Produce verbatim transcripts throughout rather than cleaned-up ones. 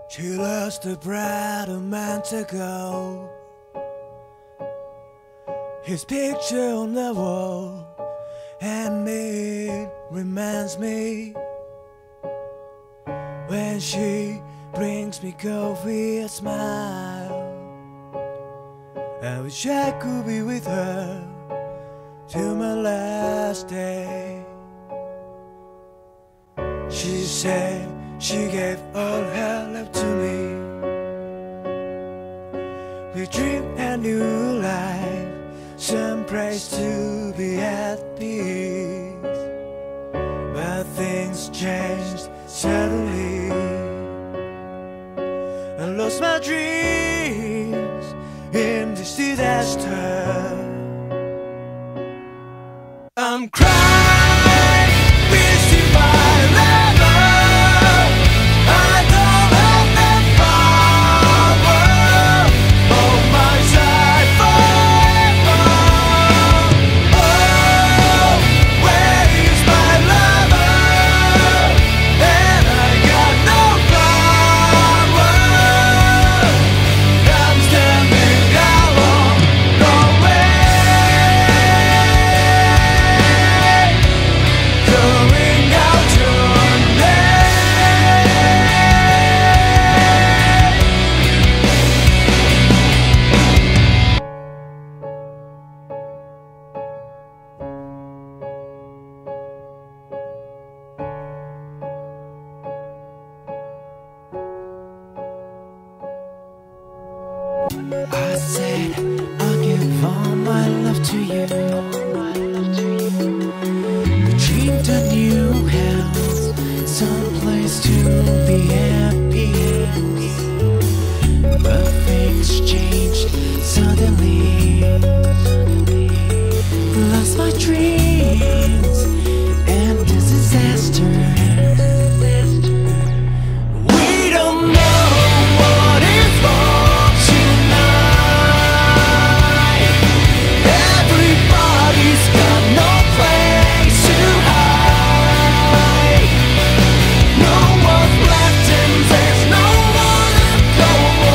She lost the bride a month ago. His picture on the wall, and it reminds me when she brings me coffee, a smile. I wish I could be with her till my last day. She said she gave all her love to me. We dreamed a new life, some praise to be at peace. But things changed suddenly. I lost my dreams in this disaster. I'm crying, missing my lover. I don't have that power on my side forever. Oh, where is my lover? And I got no power. I'm standing alone, nowhere. Going out tonight. I said I'll give all my love to you. We dreamed a new house, someplace to be happy. But things changed suddenly. Lost my dreams and this disaster. We don't know what is wrong tonight. Everybody's got no place to hide. No one's left and there's no one to go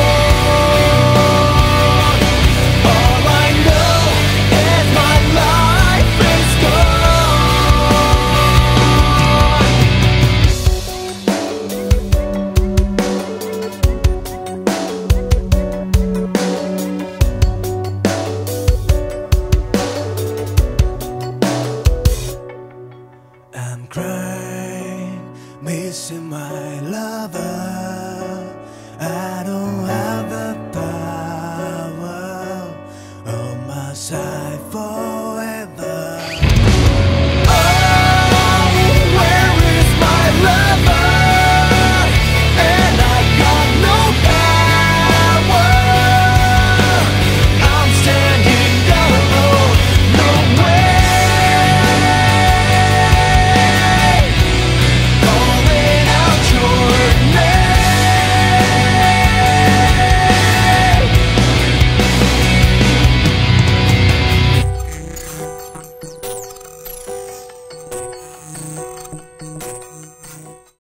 on. All I know is my life is gone. I'm crying, missing my lover.